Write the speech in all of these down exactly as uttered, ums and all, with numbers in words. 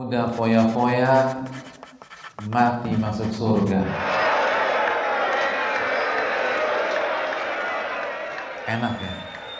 muda foya-foya, mati masuk surga. Enak ya?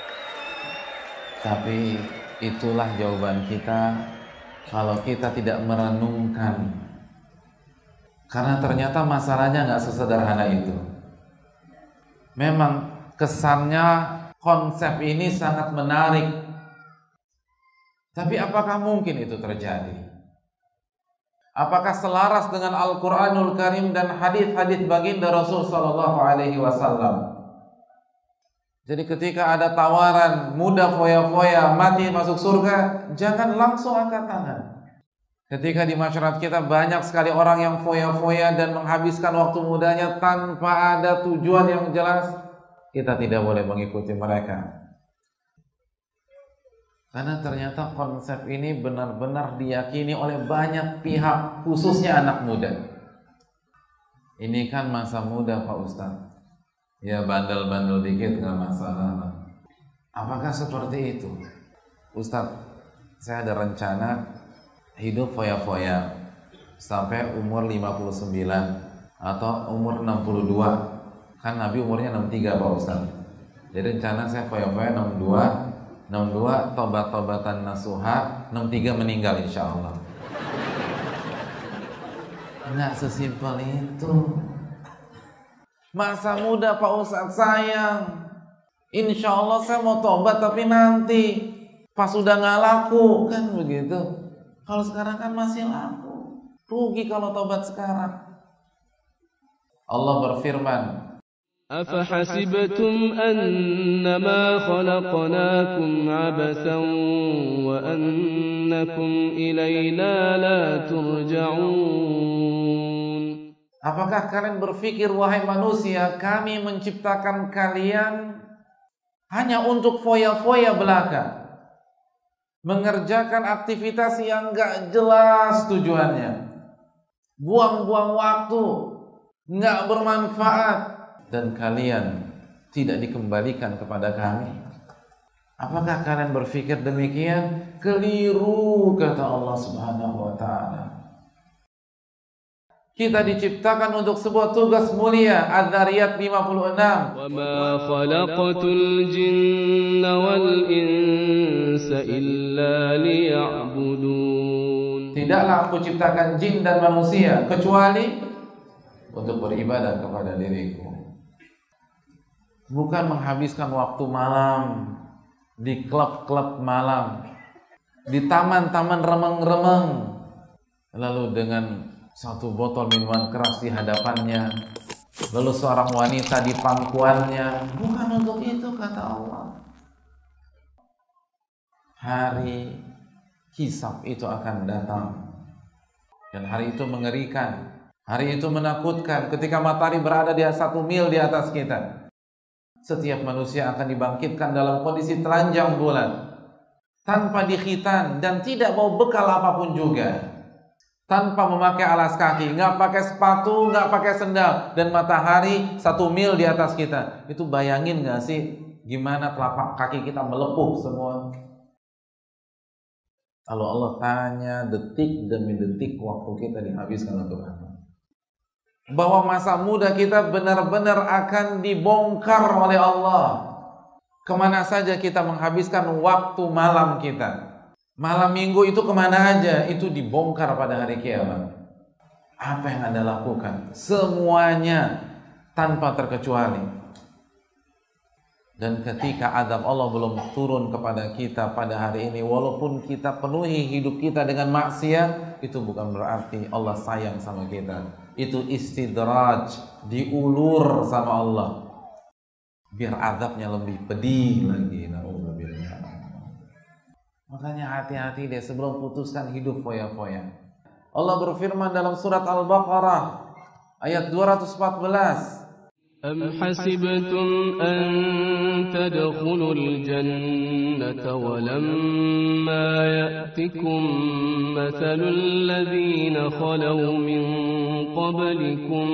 Tapi itulah jawaban kita kalau kita tidak merenungkan. Karena ternyata masalahnya nggak sesederhana itu. Memang kesannya konsep ini sangat menarik. Tapi apakah mungkin itu terjadi? Apakah selaras dengan Al-Quranul Karim dan hadis-hadis baginda Rasul Sallallahu Alaihi Wasallam? Jadi ketika ada tawaran muda foya-foya mati masuk surga, jangan langsung angkat tangan. Ketika di masyarakat kita banyak sekali orang yang foya-foya dan menghabiskan waktu mudanya tanpa ada tujuan yang jelas, kita tidak boleh mengikuti mereka. Karena ternyata konsep ini benar-benar diyakini oleh banyak pihak, khususnya anak muda. Ini kan masa muda Pak Ustadz. Ya bandel-bandel dikit nggak masalah. Apakah seperti itu? Ustadz, saya ada rencana hidup foya-foya sampai umur lima puluh sembilan atau umur enam puluh dua. Kan Nabi umurnya enam puluh tiga Pak Ustadz. Jadi rencana saya foya-foya enam puluh dua, enam puluh dua tobat-tobatan nasuha, enam puluh tiga meninggal insya Allah. Nggak sesimpel itu. Masa muda Pak Ustadz sayang, insya Allah saya mau tobat tapi nanti pas sudah nggak laku kan begitu. Kalau sekarang kan masih laku, rugi kalau tobat sekarang. Allah berfirman, أفحسبتم أنما خلقناكم عبثا وأنكم إلينا لا ترجعون. Apakah kalian berpikir wahai manusia, kami menciptakan kalian hanya untuk foya-foya belaka, mengerjakan aktivitas yang gak jelas tujuannya, buang-buang waktu, gak bermanfaat, dan kalian tidak dikembalikan kepada kami? Apakah kalian berpikir demikian? Keliru, kata Allah Subhanahu wa ta'ala. Kita diciptakan untuk sebuah tugas mulia. Adz-Dzariyat lima puluh enam. Wa ma khalaqatul jinna wal insa illa liya'budun. Tidaklah aku ciptakan jin dan manusia kecuali untuk beribadah kepada diriku. Bukan menghabiskan waktu malam di klub-klub malam, di taman-taman remeng-remeng, lalu dengan satu botol minuman keras di hadapannya, lalu seorang wanita di pangkuannya. Bukan untuk itu, kata Allah. Hari hisab itu akan datang, dan hari itu mengerikan. Hari itu menakutkan. Ketika matahari berada di satu mil di atas kita, setiap manusia akan dibangkitkan dalam kondisi telanjang bulan, tanpa dikhitan dan tidak bawa bekal apapun juga, tanpa memakai alas kaki, nggak pakai sepatu, nggak pakai sendal, dan matahari satu mil di atas kita. Itu bayangin nggak sih gimana telapak kaki kita melepuh semua? Kalau Allah tanya, detik demi detik waktu kita dihabiskan untuk apa? Bahwa masa muda kita benar-benar akan dibongkar oleh Allah. Kemana saja kita menghabiskan waktu malam kita? Malam minggu itu kemana aja? Itu dibongkar pada hari kiamat. Apa yang Anda lakukan? Semuanya tanpa terkecuali. Dan ketika azab Allah belum turun kepada kita pada hari ini, walaupun kita penuhi hidup kita dengan maksiat, itu bukan berarti Allah sayang sama kita. Itu istidraj, diulur sama Allah, biar azabnya lebih pedih lagi. Makanya hati-hati deh sebelum putuskan hidup foya-foya. Allah berfirman dalam surat Al-Baqarah ayat dua ratus empat belas. Am hasibtum an tadkhulul jannata wa lamma ya'tikum mathalul ladzina khalaw min qablikum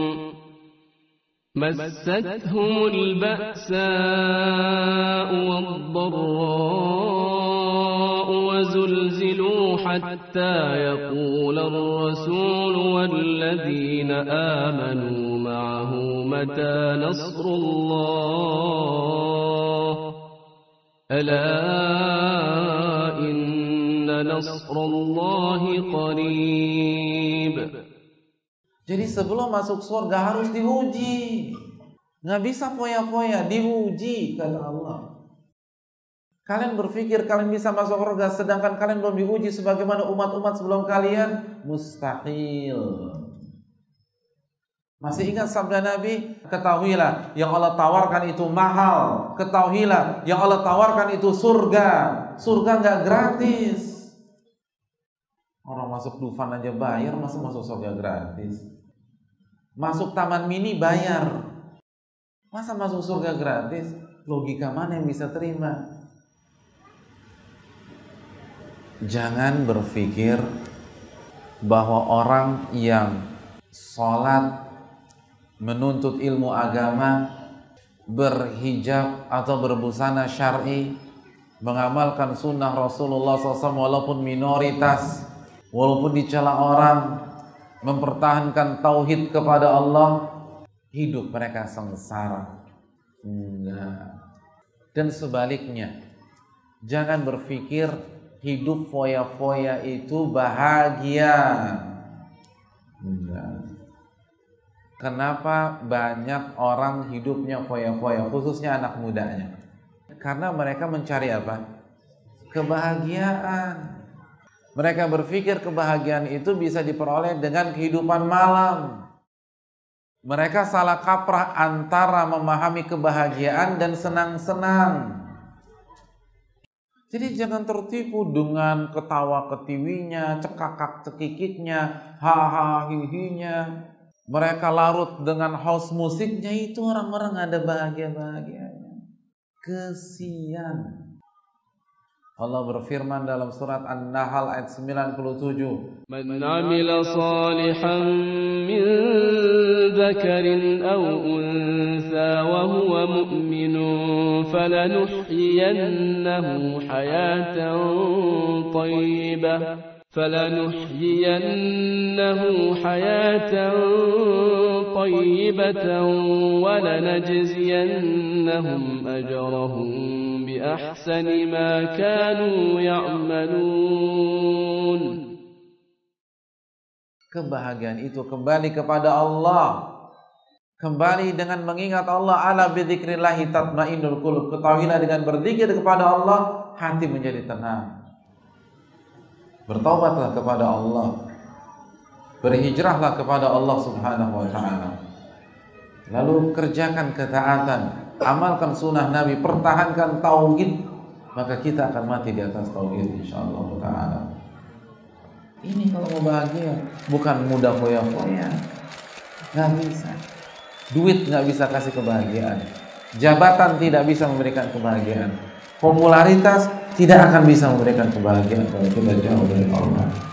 massatuhumul ba'sa'u wad-dharra'u wa زلزلوا حتى يقول الرسول والذين آمنوا معه متى نصر الله ألا إن نصر الله قريب. Jadi sebelum masuk surga harus diuji. Nggak bisa foya-foya, diuji kata Allah. Kalian berpikir kalian bisa masuk surga sedangkan kalian belum diuji sebagaimana umat-umat sebelum kalian? Mustahil. Masih ingat sabda Nabi? Ketahuilah yang Allah tawarkan itu mahal. Ketahuilah yang Allah tawarkan itu surga. Surga nggak gratis. Orang masuk Dufan aja bayar, masa masuk surga gratis? Masuk Taman Mini bayar, masa masuk surga gratis? Logika mana yang bisa terima? Jangan berpikir bahwa orang yang sholat, menuntut ilmu agama, berhijab atau berbusana syar'i, mengamalkan sunnah Rasulullah shallallahu alaihi wasallam walaupun minoritas, walaupun dicela orang, mempertahankan tauhid kepada Allah, hidup mereka sengsara. Enggak. Dan sebaliknya, jangan berpikir hidup foya-foya itu bahagia. Enggak. Kenapa banyak orang hidupnya foya-foya, khususnya anak mudanya? Karena mereka mencari apa? Kebahagiaan. Mereka berpikir kebahagiaan itu bisa diperoleh dengan kehidupan malam. Mereka salah kaprah antara memahami kebahagiaan dan senang-senang. Jadi jangan tertipu dengan ketawa ketiwinya, cekakak cekikiknya, haha hihinya. Mereka larut dengan house musiknya, itu orang-orang ada bahagia-bahagianya. Kesian. Allah berfirman dalam surat An-Nahl ayat sembilan puluh tujuh. Man 'amila salihan min dzakarin aw untha wa huwa mu'minun falanuhyiyannahu hayatan thayyibah falanuhyiyannahu hayatan thayyibatan wa lanajziyannahum ajrahum بأحسن ما كانوا يعملون. Kebahagiaan itu kembali kepada Allah. Kembali dengan mengingat Allah. Ala bidzikrillahi tatmainnul qulub. Ketahuilah dengan berzikir kepada Allah, hati menjadi tenang. Bertaubatlah kepada Allah. Berhijrahlah kepada Allah Subhanahu wa ta'ala. Lalu kerjakan ketaatan. Amalkan sunnah Nabi, pertahankan tauhid, maka kita akan mati di atas tauhid insyaallah taala. Ini kalau mau bahagia, bukan mudah foya-foya. Nggak bisa. Duit nggak bisa kasih kebahagiaan. Jabatan tidak bisa memberikan kebahagiaan. Popularitas tidak akan bisa memberikan kebahagiaan kalau kita jauh dari Allah.